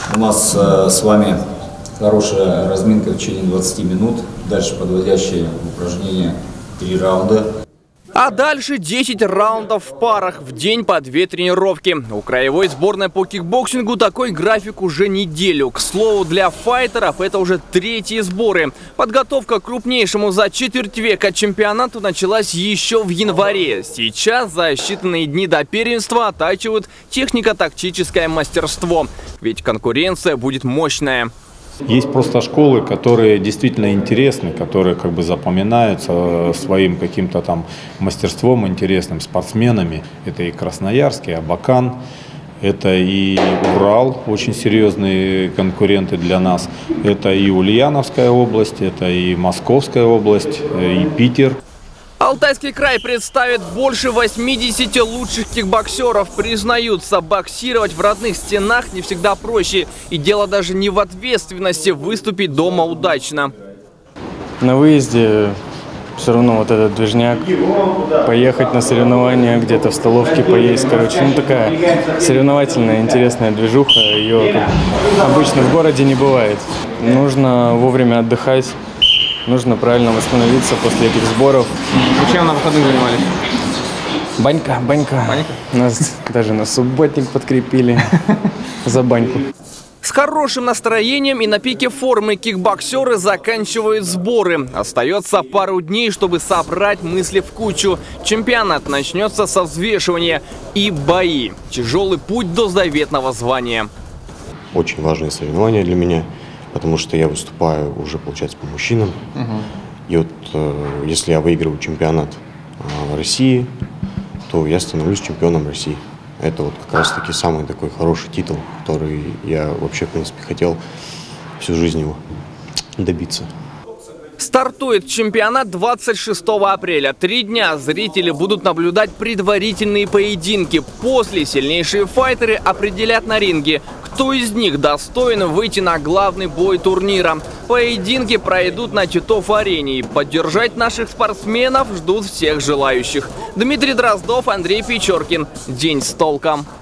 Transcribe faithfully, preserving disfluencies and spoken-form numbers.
У нас э, с вами хорошая разминка в течение двадцати минут. Дальше подводящие упражнения, три раунда. А дальше десять раундов в парах, в день по две тренировки. У краевой сборной по кикбоксингу такой график уже неделю. К слову, для файтеров это уже третьи сборы. Подготовка к крупнейшему за четверть века чемпионату началась еще в январе. Сейчас за считанные дни до первенства оттачивают технико-тактическое мастерство. Ведь конкуренция будет мощная. Есть просто школы, которые действительно интересны, которые как бы запоминаются своим каким-то там мастерством интересным, спортсменами. Это и Красноярск, и Абакан, это и Урал, очень серьезные конкуренты для нас. Это и Ульяновская область, это и Московская область, и Питер. Алтайский край представит больше восьмидесяти лучших кикбоксеров. Признаются, боксировать в родных стенах не всегда проще. И дело даже не в ответственности выступить дома удачно. На выезде все равно вот этот движняк, поехать на соревнования, где-то в столовке поесть, короче, ну такая соревновательная, интересная движуха. Ее обычно в городе не бывает. Нужно вовремя отдыхать. Нужно правильно восстановиться после этих сборов. Вы чем на выходных занимались? Банька, банька. Банька? Нас даже на субботник подкрепили за баньку. С хорошим настроением и на пике формы кикбоксеры заканчивают сборы. Остается пару дней, чтобы собрать мысли в кучу. Чемпионат начнется со взвешивания и бои. Тяжелый путь до заветного звания. Очень важные соревнования для меня. Потому что я выступаю уже, получается, по мужчинам. Uh-huh. И вот э, если я выигрываю чемпионат э, России, то я становлюсь чемпионом России. Это вот как раз-таки самый такой хороший титул, который я вообще, в принципе, хотел всю жизнь его добиться. Стартует чемпионат двадцать шестого апреля. Три дня зрители будут наблюдать предварительные поединки. После сильнейшие файтеры определят на ринге, кто из них достоин выйти на главный бой турнира. Поединки пройдут на Титов-арене. Поддержать наших спортсменов ждут всех желающих. Дмитрий Дроздов, Андрей Печоркин. День с толком.